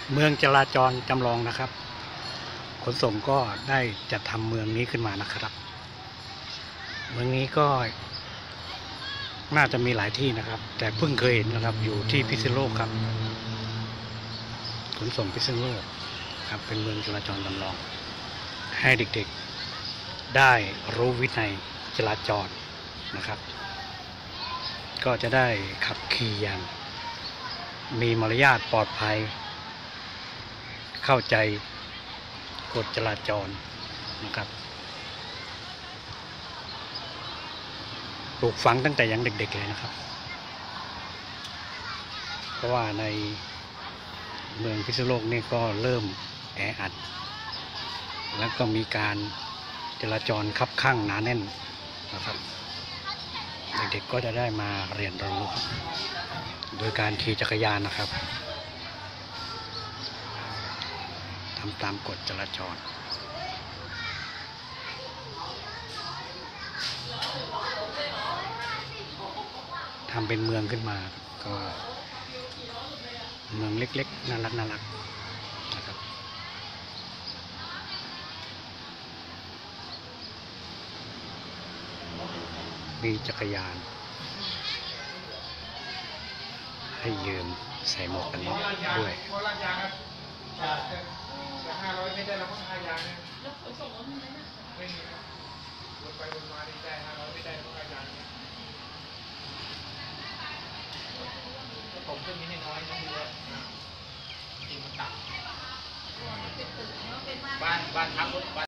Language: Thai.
เมืองจราจรจำลองนะครับ ขนส่งก็ได้จัดทำเมืองนี้ขึ้นมานะครับ เมืองนี้ก็น่าจะมีหลายที่นะครับ แต่เพิ่งเคยเห็นนะครับอยู่ที่พิษณุโลกครับ ขนส่งพิษณุโลกครับเป็นเมืองจราจรจำลอง ให้เด็กๆได้รู้วินัยจราจรนะครับ ก็จะได้ขับขี่อย่างมีมารยาทปลอดภัยเข้าใจกฎจราจรนะครับปลูกฝังตั้งแต่ยังเด็กๆเลยนะครับเพราะว่าในเมืองพิษณุโลกนี่ก็เริ่มแออัดแล้วก็มีการจราจรคับข้างหนาแน่นนะครับเด็กๆก็จะได้มาเรียนรู้โดยการขี่จักรยานนะครับทำตามกฎจราจรทำเป็นเมืองขึ้นมาก็เมืองเล็กๆน่ารักนะครับมีจักรยานให้ยืมใส่หมวกกันน็อกด้วย 500ไม่ได้แล้วมั้ง5 อย่างเนี่ยแล้วขนส่งเรามีไหมนะไม่มีครับรถไปวนมาได้500ไม่ได้แล้ว5 อย่างเนี่ยผมเครื่องนี้น้อยๆนะดูว่าจริงมันต่ำบ้านพักรถ